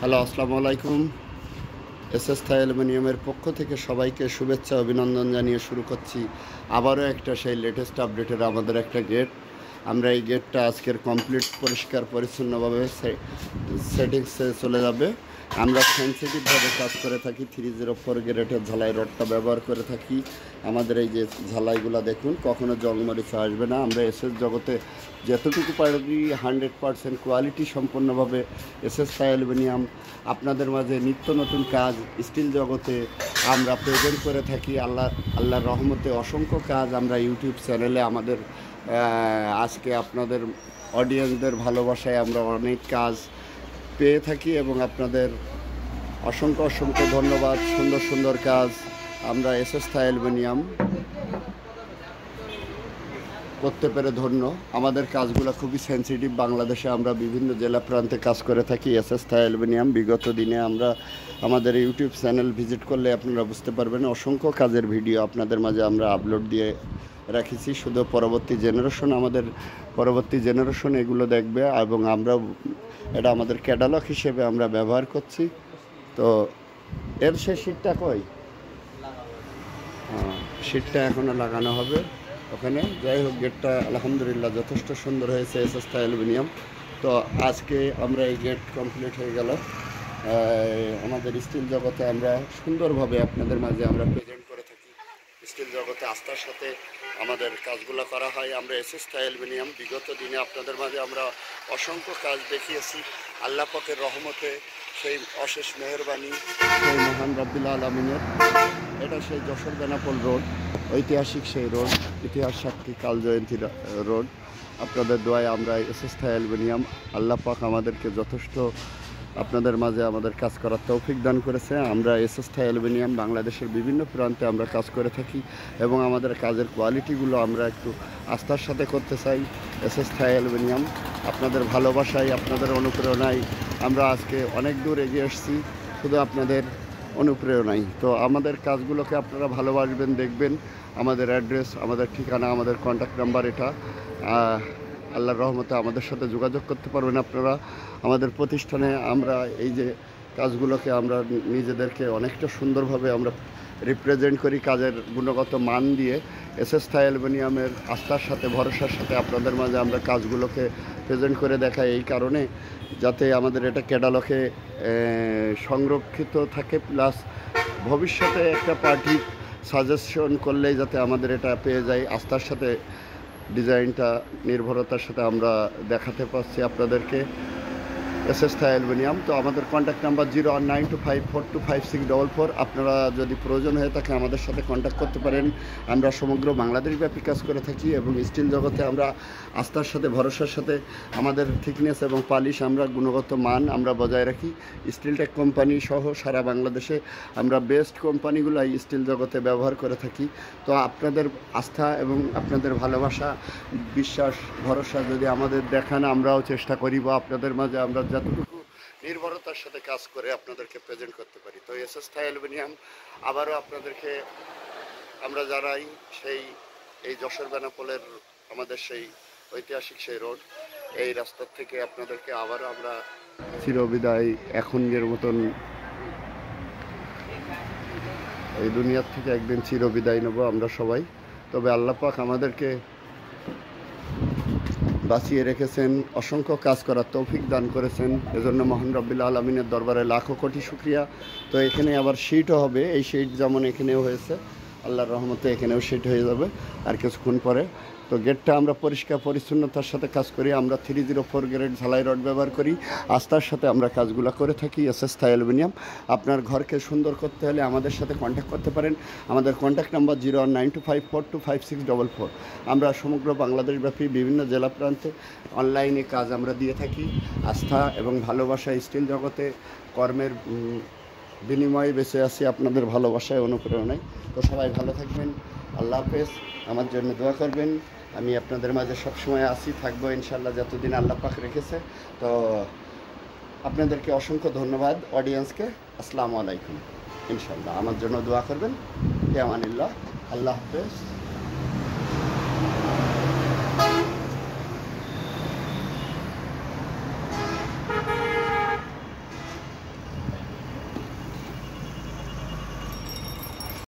Hello, আসসালামু আলাইকুম। SS থাই অ্যালুমিনিয়ামের পক্ষ থেকে সবাইকে শুভেচ্ছা অভিনন্দন জানিয়ে শুরু করছি আবারও একটা সেই লেটেস্ট আপডেটের আমাদের একটা গেট। আমরা এই গেটটা আজকের কমপ্লিট পরিষ্কার পরিচ্ছন্নভাবে সেটিংসে চলে যাবে। আমরা সেন্সিটিভভাবে কাজ করে থাকি। 304 গ্রেডের ঝালাই রডটা ব্যবহার করে থাকি। আমাদের এই যে ঝালাইগুলো দেখুন, কখনো জংমরিচা আসবে না। আমরা এসএস জগতে যতটুকু পারি 100% কোয়ালিটি সম্পন্নভাবে এসএস থাই অ্যালুমিনিয়াম আপনাদের মাঝে নিত্য নতুন কাজ স্টিল জগতে আমরা প্রেজেন্ট করে থাকি। আল্লাহর রহমতে অসংখ্য কাজ আমরা ইউটিউব চ্যানেলে আমাদের আজকে আপনাদের অডিয়েন্সদের ভালোবাসায় আমরা অনেক কাজ পেয়ে থাকি এবং আপনাদের অসংখ্য অসংখ্য ধন্যবাদ। সুন্দর সুন্দর কাজ আমরা এসএস থাই অ্যালুমিনিয়াম করতে পেরে ধন্য। আমাদের কাজগুলো খুবই সেন্সিটিভ। বাংলাদেশে আমরা বিভিন্ন জেলা প্রান্তে কাজ করে থাকি এসএস থাই অ্যালুমিনিয়াম। বিগত দিনে আমরা আমাদের ইউটিউব চ্যানেল ভিজিট করলে আপনারা বুঝতে পারবেন অসংখ্য কাজের ভিডিও আপনাদের মাঝে আমরা আপলোড দিয়ে রাখেছি। শুধু পরবর্তী জেনারেশন এগুলো দেখবে এবং আমরা এটা আমাদের ক্যাটালগ হিসেবে আমরা ব্যবহার করছি। তো এর সে শীটটা কই? শীটটা এখনও লাগানো হবে ওখানে। যাই হোক, গেটটা আলহামদুলিল্লাহ যথেষ্ট সুন্দর হয়েছে এসএস থাই অ্যালুমিনিয়াম। তো আজকে আমরা এই গেট কমপ্লিট হয়ে গেল। আমাদের স্টিল জগতে আমরা সুন্দরভাবে আপনাদের মাঝে আমরা প্রেজেন্ট করে থাকি। স্টিল জগতে আস্থার সাথে আমাদের কাজগুলো করা হয়। আমরা এসএস থাই অ্যালুমিনিয়াম বিগত দিনে আপনাদের মাঝে আমরা অসংখ্য কাজ দেখিয়েছি। আল্লাহ পাকের রহমতে, সেই অশেষ মেহেরবানি, সেই মহান রব্বুল আলামিনের। এটা সেই যশোর বেনাপোল রোড, ঐতিহাসিক সেই রোড, ইতিহাস সাক্ষী কাল জয়ন্তী রোড। আপনাদের দোয়ায় আমরা এসএস থাই অ্যালুমিনিয়াম, আল্লাহ পাক আমাদেরকে যথেষ্ট আপনাদের মাঝে আমাদের কাজ করার তৌফিক দান করেছে। আমরা এসএস থাই অ্যালুমিনিয়াম বাংলাদেশের বিভিন্ন প্রান্তে আমরা কাজ করে থাকি এবং আমাদের কাজের কোয়ালিটিগুলো আমরা একটু আস্থার সাথে করতে চাই। এসএস থাই অ্যালুমিনিয়াম আপনাদের ভালোবাসায়, আপনাদের অনুপ্রেরণায় আমরা আজকে অনেক দূর এগিয়ে এসেছি, শুধু আপনাদের অনুপ্রেরণায়। তো আমাদের কাজগুলোকে আপনারা ভালোবাসবেন, দেখবেন। আমাদের অ্যাড্রেস, আমাদের ঠিকানা, আমাদের কন্ট্যাক্ট নাম্বার এটা। আল্লাহর রহমতে আমাদের সাথে যোগাযোগ করতে পারবেন আপনারা। আমাদের প্রতিষ্ঠানে আমরা এই যে কাজগুলোকে আমরা নিজেদেরকে অনেকটা সুন্দরভাবে আমরা রিপ্রেজেন্ট করি কাজের গুণগত মান দিয়ে। এসএস থাই অ্যালুমিনিয়ামের আস্থার সাথে, ভরসার সাথে আপনাদের মাঝে আমরা কাজগুলোকে প্রেজেন্ট করে দেখাই এই কারণে, যাতে আমাদের এটা ক্যাটালগে সংরক্ষিত থাকে, প্লাস ভবিষ্যতে একটা পার্টি সাজেশন করলেই যাতে আমাদের এটা পেয়ে যায়। আস্থার সাথে ডিজাইনটা নির্ভরতার সাথে আমরা দেখাতে পারছি আপনাদেরকে এসএস থাই অ্যালুমিনিয়াম। তো আমাদের কন্ট্যাক্ট নাম্বার 01925425644। আপনারা যদি প্রয়োজন হয়ে থাকে আমাদের সাথে কন্ট্যাক্ট করতে পারেন। আমরা সমগ্র বাংলাদেশব্যাপী কাজ করে থাকি এবং স্টিল জগতে আমরা আস্থার সাথে, ভরসার সাথে আমাদের থিকনেস এবং পালিশ, আমরা গুণগত মান আমরা বজায় রাখি। স্টিলটেক কোম্পানি সহ সারা বাংলাদেশে আমরা বেস্ট কোম্পানিগুলো এই স্টিল জগতে ব্যবহার করে থাকি। তো আপনাদের আস্থা এবং আপনাদের ভালোবাসা, বিশ্বাস, ভরসা যদি আমাদের দেখান, আমরাও চেষ্টা করি বা আপনাদের মাঝে আমরা যতটুকু নির্ভরতার সাথে কাজ করে আপনাদেরকে প্রেজেন্ট করতে পারি। তো এসএস থাই অ্যালুমিনিয়াম আবারও আপনাদেরকে আমরা জানাই এই যশোর বেনাপোলের আমাদের সেই ঐতিহাসিক সেই রোড, এই রাস্তার থেকে আপনাদেরকে আবারও আমরা চিরবিদায় এখনের মতন এই দুনিয়ার থেকে একদিন চিরবিদায় নেব আমরা সবাই। তবে আল্লাহ পাক আমাদেরকে বাঁচিয়ে রেখেছেন, অসংখ্য কাজ করার তৌফিক দান করেছেন, এজন্য মহান রব্বুল আলামিনের দরবারে লাখো কোটি শুকরিয়া। তো এখানে আবার শীটও হবে, এই শীট যেমন এখানেও হয়েছে, আল্লাহর রহমতে এখানেও শীট হয়ে যাবে আর কিছুক্ষণ পরে। তো গেটটা আমরা পরিষ্কার পরিচ্ছন্নতার সাথে কাজ করি। আমরা 304 গ্রেড ঝালাই রড ব্যবহার করি। আস্থার সাথে আমরা কাজগুলো করে থাকি এসএস থাই অ্যালুমিনিয়াম। আপনার ঘরকে সুন্দর করতে হলে আমাদের সাথে কন্ট্যাক্ট করতে পারেন। আমাদের কন্ট্যাক্ট নাম্বার 01925425644। আমরা সমগ্র বাংলাদেশব্যাপী বিভিন্ন জেলা প্রান্তে অনলাইনে কাজ আমরা দিয়ে থাকি। আস্থা এবং ভালোবাসা স্টিল জগতে কর্মের বিনিময়ে বেঁচে আছি আপনাদের ভালোবাসায়, অনুপ্রেরণায়। তো সবাই ভালো থাকবেন, আল্লাহ হাফেজ। আমার জন্য দোয়া করবেন। আমি আপনাদের মাঝে সবসময় আসি, থাকবো ইনশাল্লাহ যতদিন আল্লাহ পাক রেখেছে। তো আপনাদেরকে অসংখ্য ধন্যবাদ, অডিয়েন্সকে। আসসালামু আলাইকুম। ইনশাল্লাহ আমার জন্য দোয়া করবেন। ফি আমানিল্লাহ। আল্লাহ হাফেজ।